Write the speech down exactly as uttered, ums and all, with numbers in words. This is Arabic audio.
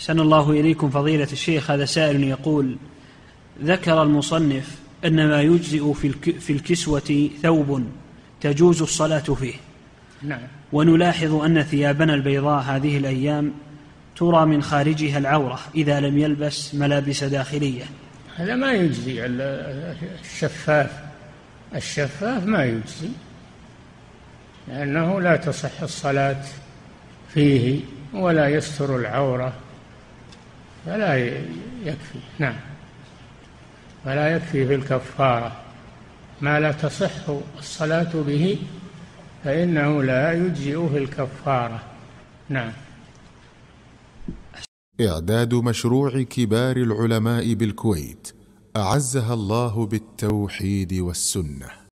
أحسن الله إليكم فضيلة الشيخ. هذا سائل يقول: ذكر المصنف أن ما يجزئ في الكسوة ثوب تجوز الصلاة فيه. نعم. ونلاحظ أن ثيابنا البيضاء هذه الأيام ترى من خارجها العورة إذا لم يلبس ملابس داخلية. هذا ما يجزي. الشفاف الشفاف ما يجزي، لأنه لا تصح الصلاة فيه ولا يستر العورة، فلا يكفي. نعم. فلا يكفي في الكفارة ما لا تصح الصلاة به، فإنه لا يجزئ في الكفارة. نعم. إعداد مشروع كبار العلماء بالكويت أعزها الله بالتوحيد والسنة.